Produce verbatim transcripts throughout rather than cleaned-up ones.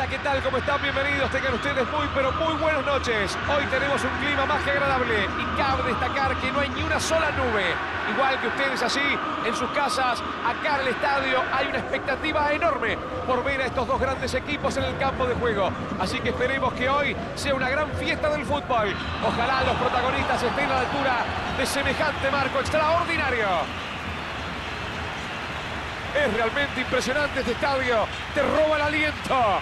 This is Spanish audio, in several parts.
¿qué tal? ¿Cómo están? Bienvenidos. Tengan ustedes muy, pero muy buenas noches. Hoy tenemos un clima más que agradable y cabe destacar que no hay ni una sola nube. Igual que ustedes allí, en sus casas, acá en el estadio, hay una expectativa enorme por ver a estos dos grandes equipos en el campo de juego. Así que esperemos que hoy sea una gran fiesta del fútbol. Ojalá los protagonistas estén a la altura de semejante marco extraordinario. Es realmente impresionante este estadio. Te roba el aliento.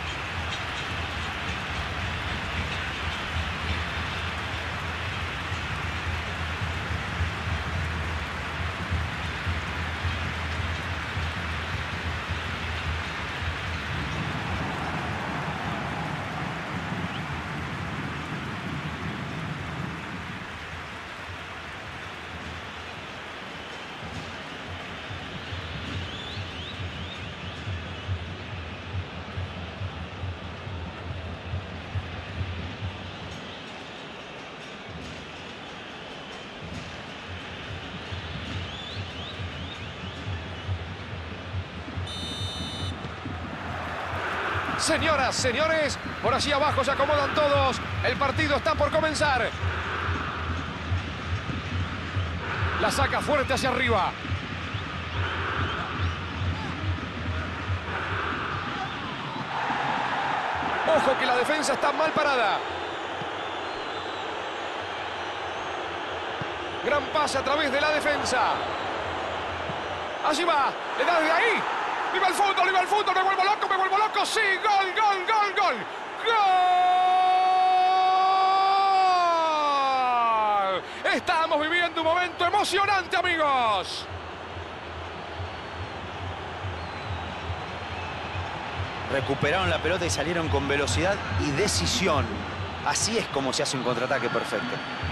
Señoras, señores, por allí abajo se acomodan todos. El partido está por comenzar. La saca fuerte hacia arriba. Ojo que la defensa está mal parada. Gran pase a través de la defensa. Allí va, le da de ahí. ¡Viva el fútbol, viva el fútbol! ¡Me vuelvo loco, me vuelvo loco! ¡Sí! ¡Gol, gol, gol, gol! ¡Gol! Estamos viviendo un momento emocionante, amigos. Recuperaron la pelota y salieron con velocidad y decisión. Así es como se hace un contraataque perfecto.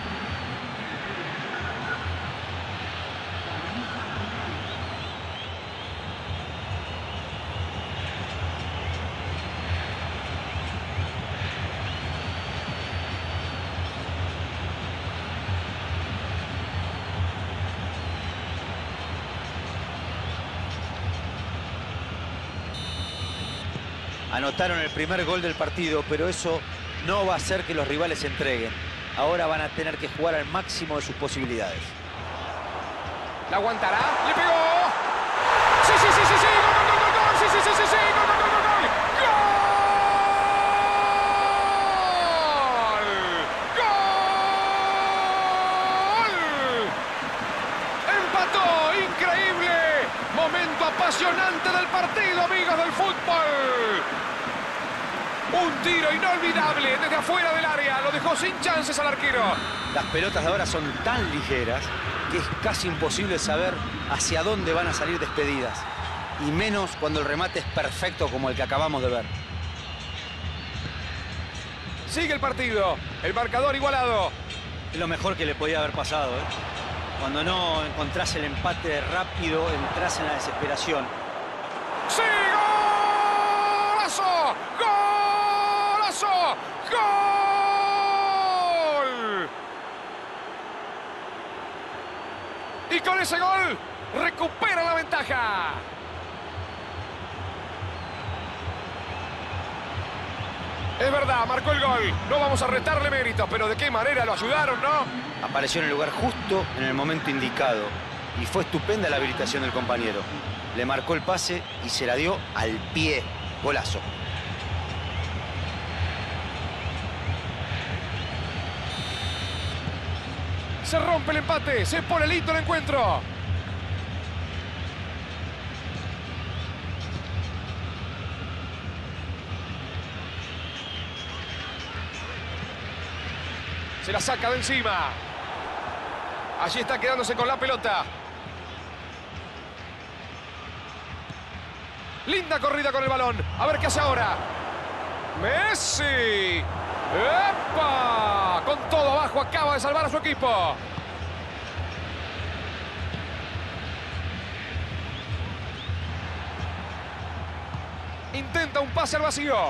Anotaron el primer gol del partido, pero eso no va a hacer que los rivales se entreguen. Ahora van a tener que jugar al máximo de sus posibilidades. ¿La aguantará? ¡Le pegó! ¡Sí, sí, sí, sí, sí! ¡Gol, gol, gol, gol! ¡Sí, sí, sí, sí, sí! ¡Gol, gol, gol, gol, gol! ¡Gol! ¡Gol! ¡Empató! ¡Increíble! Momento apasionante del partido, amigos del fútbol. Un tiro inolvidable desde afuera del área. Lo dejó sin chances al arquero. Las pelotas de ahora son tan ligeras que es casi imposible saber hacia dónde van a salir despedidas. Y menos cuando el remate es perfecto como el que acabamos de ver. Sigue el partido. El marcador igualado. Es lo mejor que le podía haber pasado, ¿eh? Cuando no encontrás el empate rápido, entras en la desesperación. ¡Sí! ¡Golazo! ¡Golazo! ¡Gol! Y con ese gol, recupera la ventaja. Es verdad, marcó el gol. No vamos a restarle méritos, pero de qué manera lo ayudaron, ¿no? Apareció en el lugar justo, en el momento indicado. Y fue estupenda la habilitación del compañero. Le marcó el pase y se la dio al pie. Golazo. Se rompe el empate, se pone lindo el encuentro. Se la saca de encima. Allí está quedándose con la pelota. Linda corrida con el balón. A ver qué hace ahora. ¡Messi! ¡Epa! Con todo abajo acaba de salvar a su equipo. Intenta un pase al vacío.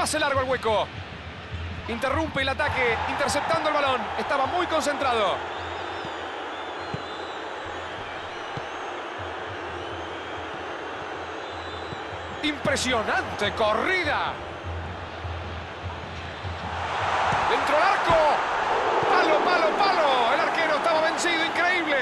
Pase largo al hueco. Interrumpe el ataque, interceptando el balón. Estaba muy concentrado. Impresionante corrida. Dentro del arco. Palo, palo, palo. El arquero estaba vencido, increíble.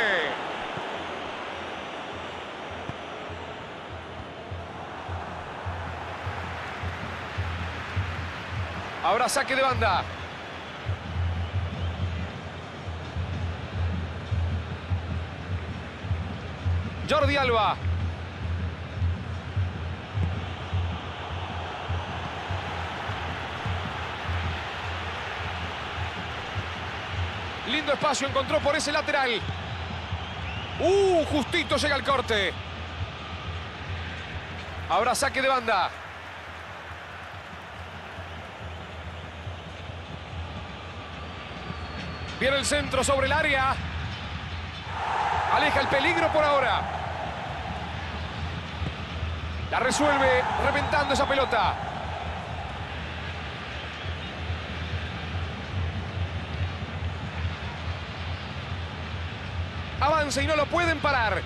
Ahora saque de banda. Jordi Alba. Lindo espacio encontró por ese lateral. Uh, justito llega el corte. Ahora saque de banda. Viene el centro sobre el área. Aleja el peligro por ahora. La resuelve reventando esa pelota. Avanza y no lo pueden parar.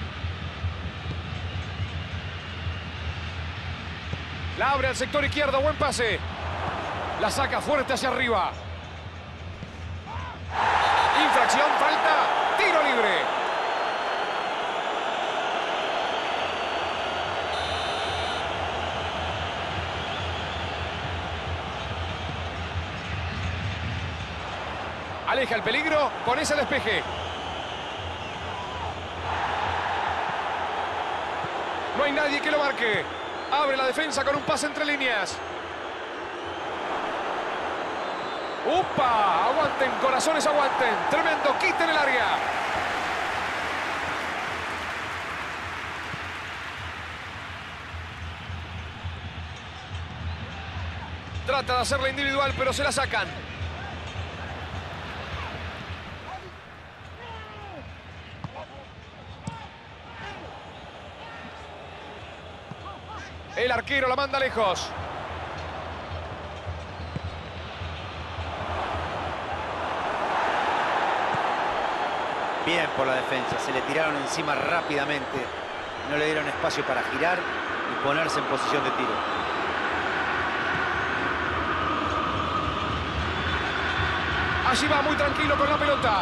La abre al sector izquierdo, buen pase. La saca fuerte hacia arriba. Infracción, falta, tiro libre. Aleja el peligro con ese despeje. No hay nadie que lo marque. Abre la defensa con un pase entre líneas. ¡Upa! Aguanten, corazones, aguanten. Tremendo, quiten el área. Trata de hacerla individual, pero se la sacan. El arquero la manda lejos. Bien por la defensa, se le tiraron encima rápidamente. No le dieron espacio para girar y ponerse en posición de tiro. Allí va muy tranquilo con la pelota.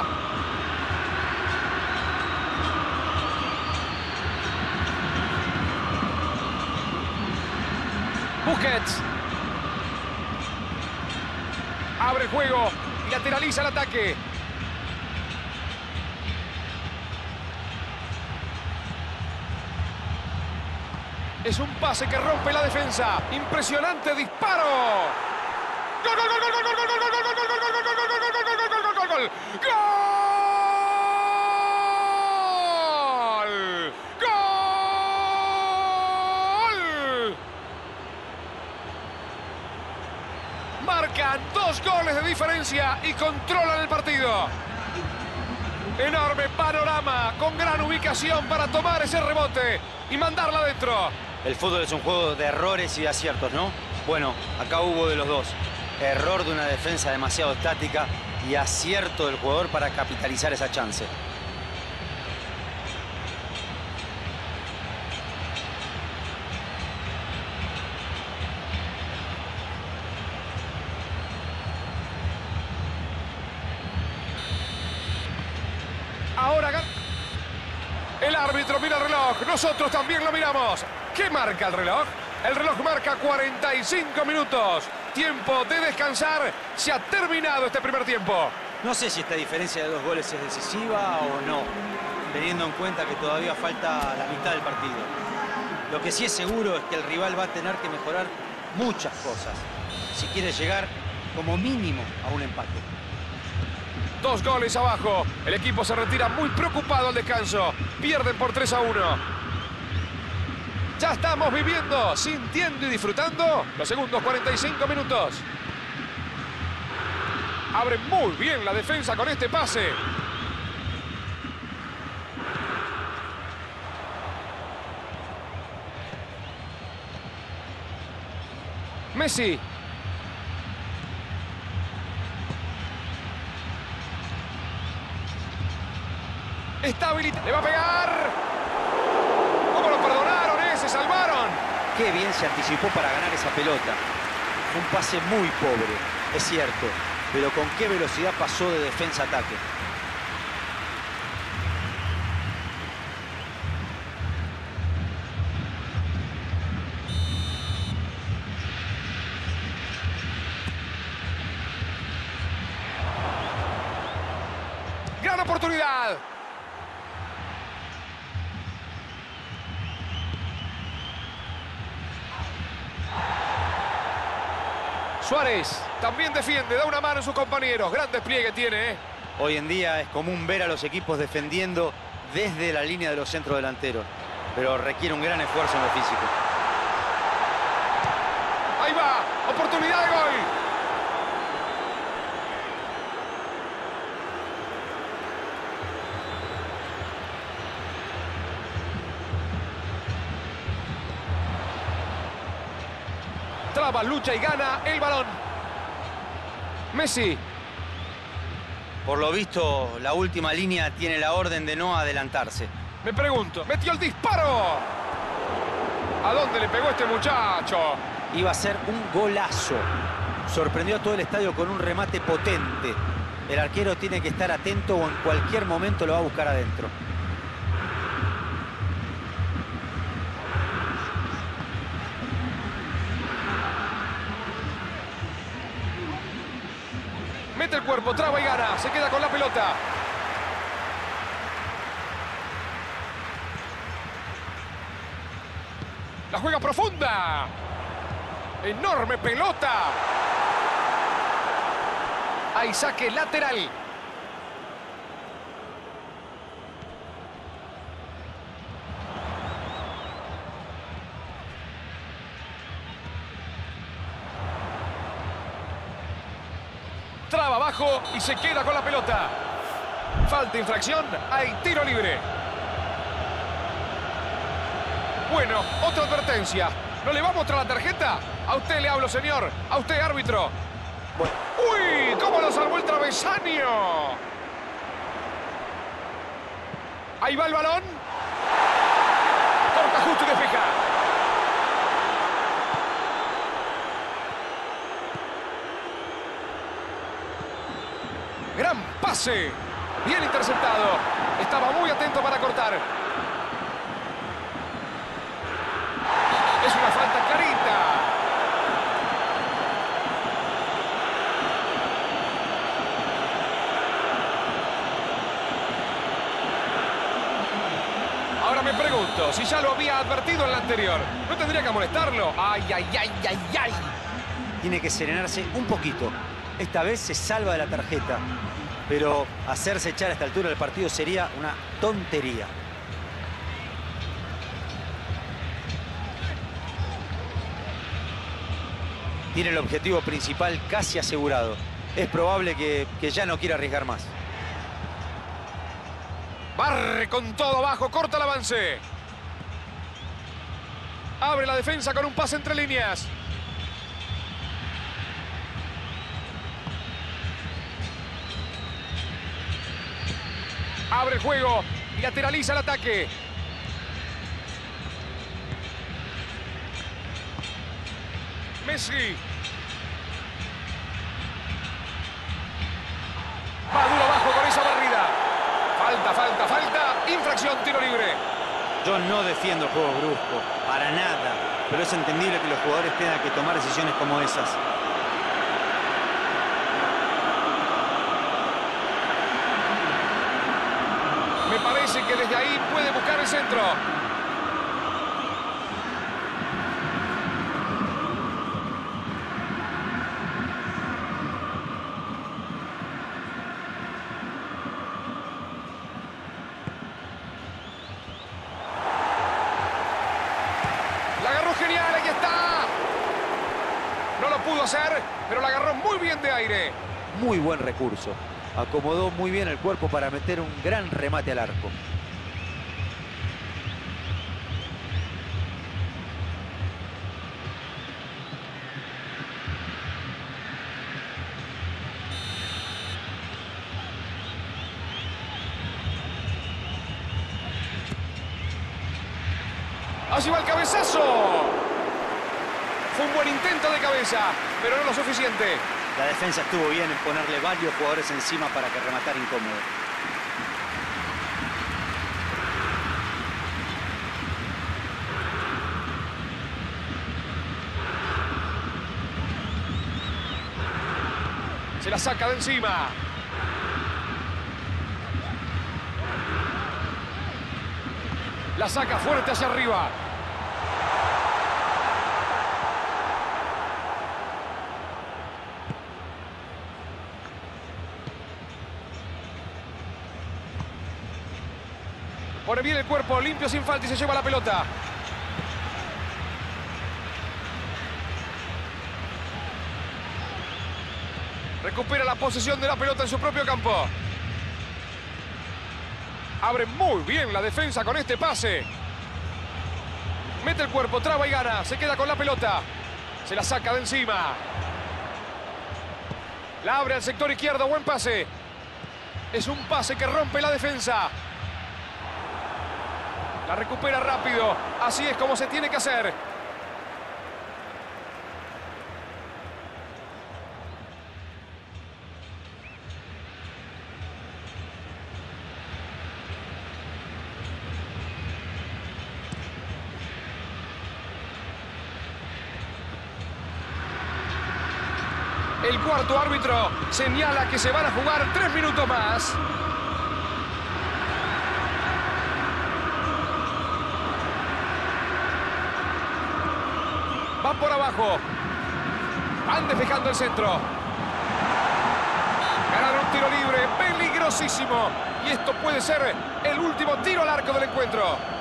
Busquets. Abre el juego y lateraliza el ataque. Es un pase que rompe la defensa. Impresionante disparo. ¡Gol, gol, gol, gol, gol, gol, gol, gol, gol, gol, gol, gol, gol, gol, gol, gol, gol! ¡Gol! Marcan dos goles de diferencia y controlan el partido. Enorme panorama, con gran ubicación para tomar ese rebote y mandarla adentro. El fútbol es un juego de errores y de aciertos, ¿no? Bueno, acá hubo de los dos. Error de una defensa demasiado estática y acierto del jugador para capitalizar esa chance. Ahora el árbitro mira el reloj. Nosotros también lo miramos. ¿Qué marca el reloj? El reloj marca cuarenta y cinco minutos. Tiempo de descansar. Se ha terminado este primer tiempo. No sé si esta diferencia de dos goles es decisiva o no, teniendo en cuenta que todavía falta la mitad del partido. Lo que sí es seguro es que el rival va a tener que mejorar muchas cosas si quiere llegar como mínimo a un empate. Dos goles abajo. El equipo se retira muy preocupado al descanso. Pierden por tres a uno. Ya estamos viviendo, sintiendo y disfrutando los segundos cuarenta y cinco minutos. Abre muy bien la defensa con este pase. Messi. habilita. Le va a pegar. ¿Cómo lo perdonaron, eh? Se salvaron. Qué bien se anticipó para ganar esa pelota. Un pase muy pobre, es cierto, pero con qué velocidad pasó de defensa a ataque. Gran oportunidad. Suárez también defiende, da una mano a sus compañeros. Gran despliegue tiene, ¿eh? Hoy en día es común ver a los equipos defendiendo desde la línea de los centrodelanteros, pero requiere un gran esfuerzo en lo físico. Ahí va, oportunidad de gol. Traba, lucha y gana el balón. Messi. Por lo visto, la última línea tiene la orden de no adelantarse. Me pregunto, metió el disparo. ¿A dónde le pegó este muchacho? Iba a ser un golazo. Sorprendió a todo el estadio con un remate potente. El arquero tiene que estar atento o en cualquier momento lo va a buscar adentro. Mete el cuerpo, traba y gana. Se queda con la pelota. La juega profunda. Enorme pelota. Hay saque lateral. Traba abajo y se queda con la pelota. Falta, infracción, hay tiro libre. Bueno, otra advertencia. ¿No le va a mostrar la tarjeta? A usted le hablo, señor. A usted, árbitro. Bueno. ¡Uy! ¿Cómo lo salvó el travesaño? Ahí va el balón. Corta justo y despeja. Gran pase. Bien interceptado. Estaba muy atento para cortar. Es una falta clarita. Ahora me pregunto, si ya lo había advertido en la anterior, ¿no tendría que molestarlo? ¡Ay, ay, ay, ay, ay! Tiene que serenarse un poquito. Esta vez se salva de la tarjeta. Pero hacerse echar a esta altura del partido sería una tontería. Tiene el objetivo principal casi asegurado. Es probable que, que ya no quiera arriesgar más. Barre con todo abajo, corta el avance. Abre la defensa con un pase entre líneas. Abre el juego y lateraliza el ataque. Messi. Va duro abajo con esa barrida. Falta, falta, falta. Infracción, tiro libre. Yo no defiendo el juego brusco, para nada. Pero es entendible que los jugadores tengan que tomar decisiones como esas. Me parece que desde ahí puede buscar el centro. La agarró genial, ahí está. No lo pudo hacer, pero la agarró muy bien de aire. Muy buen recurso. Acomodó muy bien el cuerpo para meter un gran remate al arco. Allí va el cabezazo. Fue un buen intento de cabeza, pero no lo suficiente. La defensa estuvo bien en ponerle varios jugadores encima para que rematara incómodo. Se la saca de encima. La saca fuerte hacia arriba. Pone bien el cuerpo, limpio sin falta y se lleva la pelota. Recupera la posesión de la pelota en su propio campo. Abre muy bien la defensa con este pase. Mete el cuerpo, traba y gana. Se queda con la pelota. Se la saca de encima. La abre al sector izquierdo. Buen pase. Es un pase que rompe la defensa. La recupera rápido. Así es como se tiene que hacer. El cuarto árbitro señala que se van a jugar tres minutos más. Van por abajo. Van despejando el centro. Ganaron un tiro libre peligrosísimo. Y esto puede ser el último tiro al arco del encuentro.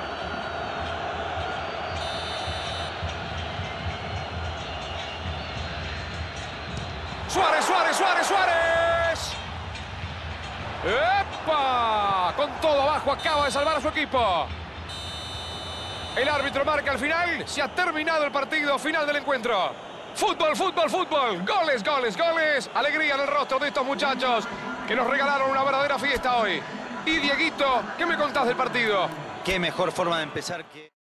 Suárez, Suárez, Suárez, Suárez. ¡Epa! Con todo abajo acaba de salvar a su equipo. El árbitro marca al final. Se ha terminado el partido final del encuentro. Fútbol, fútbol, fútbol. Goles, goles, goles. Alegría en el rostro de estos muchachos que nos regalaron una verdadera fiesta hoy. Y Dieguito, ¿qué me contás del partido? Qué mejor forma de empezar que...